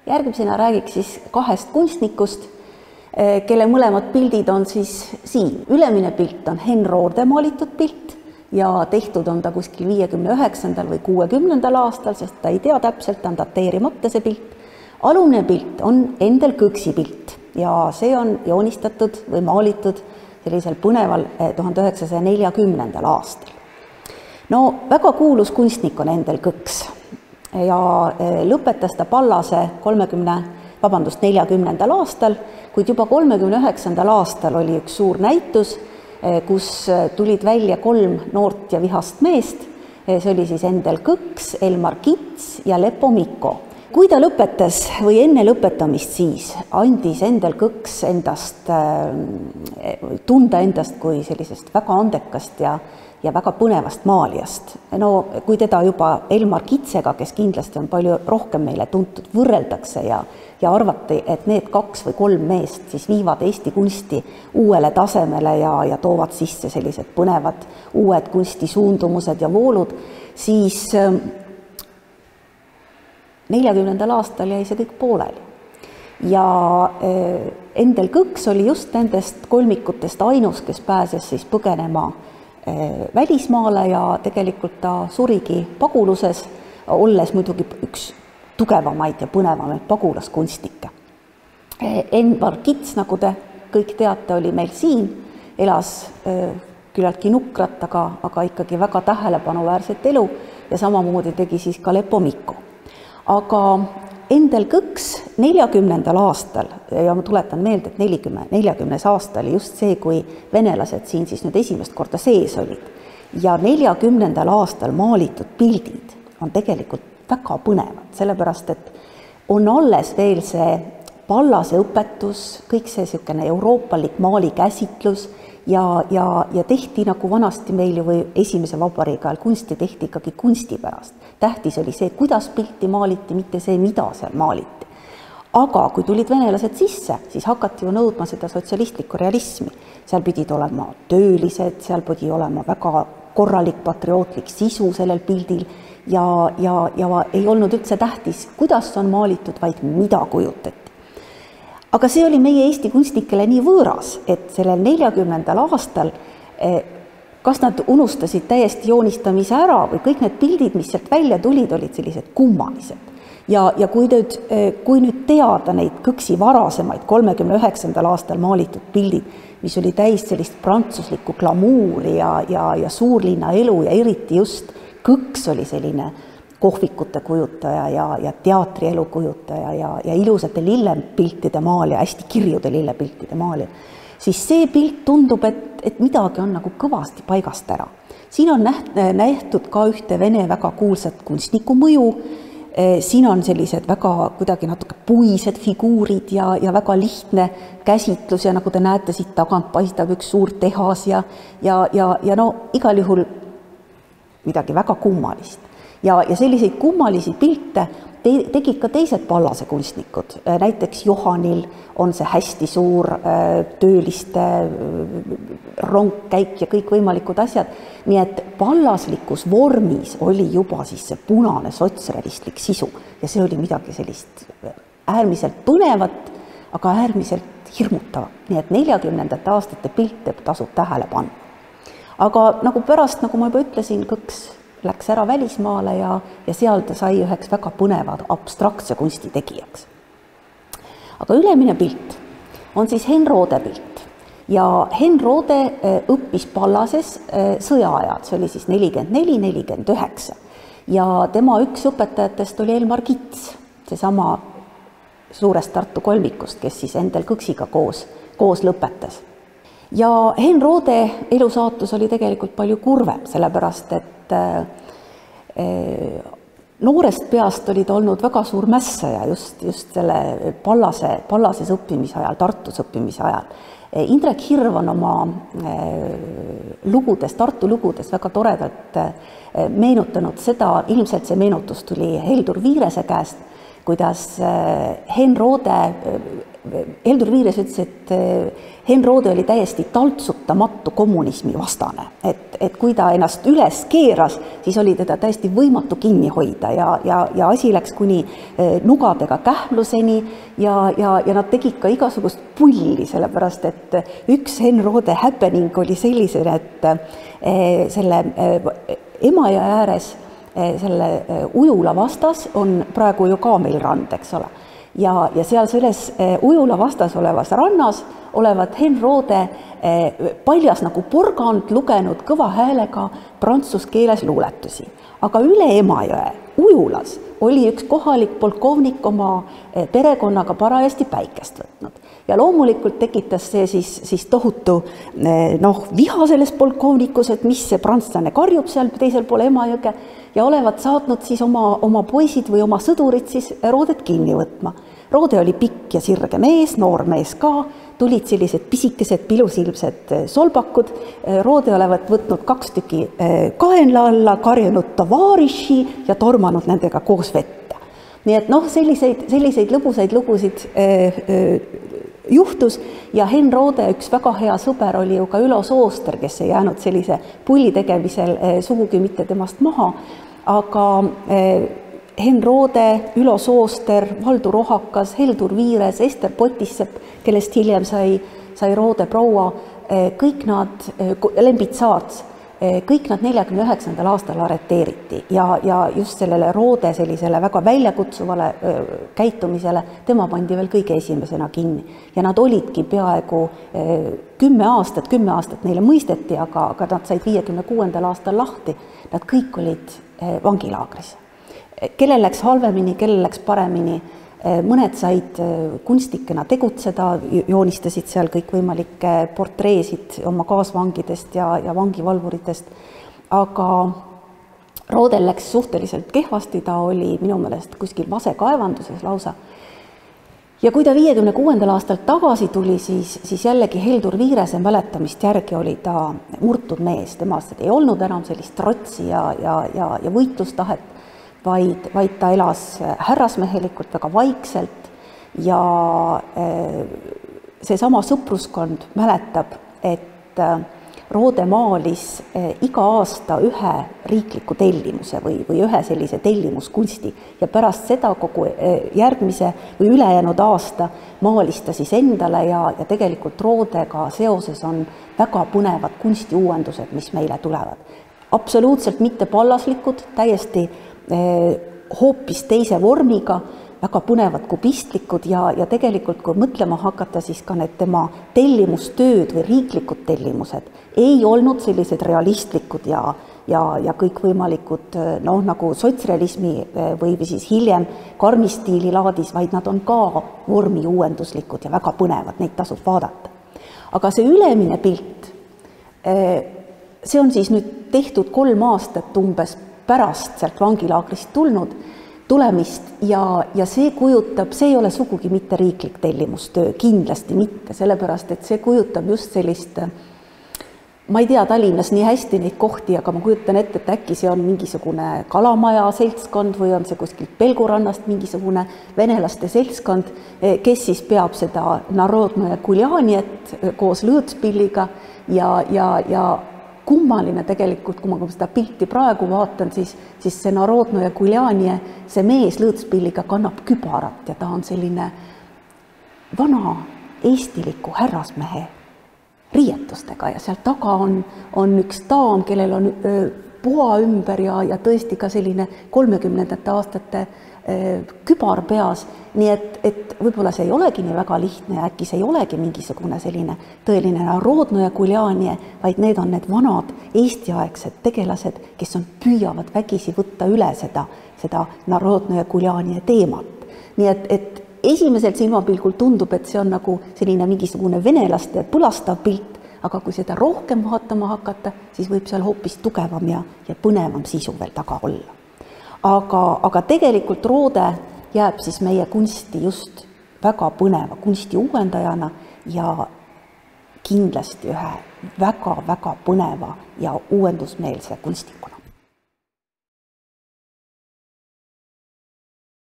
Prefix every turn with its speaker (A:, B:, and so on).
A: Järgmisena räägiks siis kahest kunstnikust, kelle mõlemad pildid on siis siin. Ülemine pilt on Henn Roode maalitud pilt ja tehtud on ta kuskil 59. või 60. aastal, sest ta ei tea täpselt, ta on dateerimata see pilt. Alumine pilt on Endel Kõksi pilt ja see on joonistatud või maalitud sellisel põneval 1940. aastal. No väga kuulus kunstnik on Endel Kõks ja lõpetas ta Pallase 40. aastal, kuid juba 39. aastal oli üks suur näitus, kus tulid välja 3 noort ja vihast meest. See oli siis Endel Kõks, Elmar Kits ja Lepo Mikko. Kui ta lõpetas või enne lõpetamist siis andis Endel Kõks tunda endast kui sellisest väga andekast ja väga põnevast maalijast. No kui teda juba Elmar Kitsega, kes kindlasti on palju rohkem meile tuntud, võrreldakse ja arvati, et need 2 või 3 meest siis viivad Eesti kunsti uuele tasemele ja toovad sisse sellised põnevad uued kunstisuundumused ja voolud, siis 40. aastal jäi see kõik pooleli. Ja Endel Kõks oli just nendest kolmikutest ainus, kes pääses siis põgenema välismaale ja tegelikult ta surigi paguluses, olles muidugi üks tugevamaid ja põnevamaid pagulaskunstnikke. Elmar Kits, nagu te kõik teate, oli meil siin, elas küllaltki nukrat, aga ikkagi väga tähelepanuväärset elu ja samamoodi tegi siis ka Lepo Mikko. Aga Endel Kõks 40. aastal, ja ma tuletan meelde, et 40. aasta oli just see, kui venelased siin siis nüüd esimest korda sees olid. Ja 40. aastal maalitud pildid on tegelikult väga põnevad, sellepärast et on alles veel see Pallase õpetus, kõik see selline euroopalik maalikäsitlus ja tehti nagu vanasti meil või esimese vabariigi ajal kunsti tehti ikkagi kunsti pärast. Tähtis oli see, kuidas pilti maaliti, mitte see, mida seal maaliti. Aga kui tulid venelased sisse, siis hakati ju nõudma seda sotsialistlikku realismi. Seal pidid olema töölised, seal pidi olema väga korralik patriootlik sisu sellel pildil ja ei olnud üldse tähtis, kuidas on maalitud, vaid mida kujutati. Aga see oli meie Eesti kunstnikele nii võõras, et sellel 40. aastal kas nad unustasid täiesti joonistamise ära või kõik need pildid, mis sealt välja tulid, olid sellised kummalised. Ja kui nüüd teada neid Kõksi varasemaid 39. aastal maalitud pildid, mis oli täis sellist prantsuslikku glamuuri ja suurlinna elu ja eriti just Kõks oli selline kohvikute kujutaja ja teatrielu kujutaja ja ilusate lillepiltide maalija, hästi kirjude lillepiltide maalija, siis see pilt tundub, et midagi on nagu kõvasti paigast ära. Siin on nähtud ka ühte vene väga kuulsat kunstniku mõju, siin on sellised väga kuidagi natuke puised figuurid ja väga lihtne käsitlus ja nagu te näete, siit tagant paistab üks suur tehas ja no igal juhul midagi väga kummalist. Ja selliseid kummalisi pilte tegid ka teised Pallase kunstnikud. Näiteks Johanil on see hästi suur tööliste rongkäik ja kõik võimalikud asjad. Nii et pallaslikus vormis oli juba siis see punane sotsrealistlik sisu ja see oli midagi sellist äärmiselt põnevat, aga äärmiselt hirmutavat. Nii et 40. aastate pilte tasub tähele panna. Aga nagu pärast, nagu ma juba ütlesin, Kõks läks ära välismaale ja seal ta sai üheks väga põnevad abstraktse kunsti tegijaks. Aga ülemine pilt on siis Henn Roode pilt ja Henn Roode õppis Pallases sõjaajal, see oli siis 44-49 ja tema üks õpetajatest oli Elmar Kits, seesama suurest Tartu kolmikust, kes siis Endel Kõksiga koos lõpetas. Ja Henn Roode elusaatus oli tegelikult palju kurvem, sellepärast et noorest peast olid olnud väga suur mässaja just selle Pallases õppimise ajal, Tartus õppimise ajal. Indrek Hirv on oma lugudes, Tartu lugudes väga toredalt meenutanud seda, ilmselt see meenutus tuli Heldur Viirese käest, kuidas Henn Roode Heldur Viires ütles, et Henn Roode oli täiesti taltsutamatu kommunismi vastane, et kui ta ennast üles keeras, siis oli teda täiesti võimatu kinni hoida ja asi läks kuni nugadega kähmluseni ja nad tegid ka igasugust pulli, sellepärast et üks Henn Roode happening oli sellisena, et selle Emajõe ääres selle ujula vastas on praegu ju ka meil rand, eks ole. Ja seal selles ujula vastas olevas rannas olevat Henn Roode paljas nagu porgand lugenud kõva häälega prantsuse keeles luuletusi. Aga üle Emajõe ujulas oli üks kohalik polkovnik oma perekonnaga parajasti päikest võtnud. Ja loomulikult tekitas see siis tohutu viha selles polkovnikus, et mis see prantslane karjub seal teisel pool Emajõge ja olevat saatnud siis oma poisid või oma sõdurid siis Roodet kinni võtma. Roode oli pikk ja sirge mees, noor mees ka, tulid sellised pisikesed pilusilmsed solbakud. Roode olevat võtnud 2 tükki kaenla alla, karjunud tavariši ja tormanud nendega koos vette. Nii et selliseid lõbusaid lugusid juhtus ja Henn Roode üks väga hea sõber oli ju ka Ülo Sooster, kes ei jäänud sellise pulli tegemisel sugugi mitte temast maha, aga Henn Roode, Ülo Sooster, Valdur Ohakas, Heldur Viires, Ester Potissepp, kellest hiljem sai Roode proua, kõik nad, Lembit Saarts, kõik nad 49. aastal arreteeriti ja just sellele Roode sellisele väga väljakutsuvale käitumisele tema pandi veel kõige esimesena kinni. Ja nad olidki peaaegu 10 aastat neile mõisteti, aga nad said 56. aastal lahti. Nad kõik olid vangilaagris. Kellel läks halvemini, kellel läks paremini, mõned said kunstikena tegutseda, joonistasid seal kõikvõimalikke portreesid oma kaasvangidest ja vangivalvuritest, aga Roodel läks suhteliselt kehvasti, ta oli minu meelest kuskil vasekaevanduses lausa. Ja kui ta 56. aastal tagasi tuli, siis jällegi Heldur Viirese mäletamist järgi oli ta murtud mees, temast ei olnud enam sellist trotsi ja võitlustahet, vaid ta elas härrasmehelikult väga vaikselt ja seesama sõpruskond mäletab, et Roode maalis iga aasta ühe riikliku tellimuse või ühe sellise tellimuskunsti ja pärast seda kogu järgmise või ülejäänud aasta maalis ta siis endale ja tegelikult Roodega seoses on väga põnevad kunstiuuendused, mis meile tulevad. Absoluutselt mitte pallaslikud, täiesti hoopis teise vormiga, väga põnevad kubistlikud ja tegelikult kui mõtlema hakata, siis ka need tema tellimustööd või riiklikud tellimused ei olnud sellised realistlikud ja kõikvõimalikud nagu sotsrealismi või siis hiljem karmistiili laadis, vaid nad on ka vormiuuenduslikud ja väga põnevad, neid tasub vaadata. Aga see ülemine pilt, see on siis nüüd tehtud 3 aastat umbes pärast sealt vangilaagrist tulemist ja see kujutab, see ei ole sugugi mitte riiklik tellimustöö, kindlasti mitte, sellepärast et see kujutab just sellist, ma ei tea Tallinnas nii hästi neid kohti, aga ma kujutan ette, et äkki see on mingisugune Kalamaja seltskond või on see kuskilt Pelgurannast mingisugune venelaste seltskond, kes siis peab seda Narodnoje Guljaniet koos Lõõtspilliga ja kummaline tegelikult, kui ma seda pilti praegu vaatan, siis see Narodnoje Guljanie, see mees Lõõtspilliga kannab kübarat ja ta on selline vana eestiliku härrasmehe riietustega ja seal taga on üks daam, kellel on poa ümber ja tõesti ka selline 30. aastate kübar peas, nii et võib-olla see ei olegi nii väga lihtne ja äkki see ei olegi mingisugune selline tõeline Narodnoje Guljanie, vaid need on need vanad eestiaegsed tegelased, kes püüavad vägisi võtta üle seda Narodnoje Guljanie teemat. Nii et esimesel silmapilgul tundub, et see on nagu selline mingisugune venelaste põlastav pilt, aga kui seda rohkem vaatama hakata, siis võib seal hoopis tugevam ja põnevam sisu veel taga olla. Aga tegelikult Roode jääb siis meie kunsti just väga põneva kunsti uuendajana ja kindlasti ühe väga-väga põneva ja uuendusmeelse kunstikuna.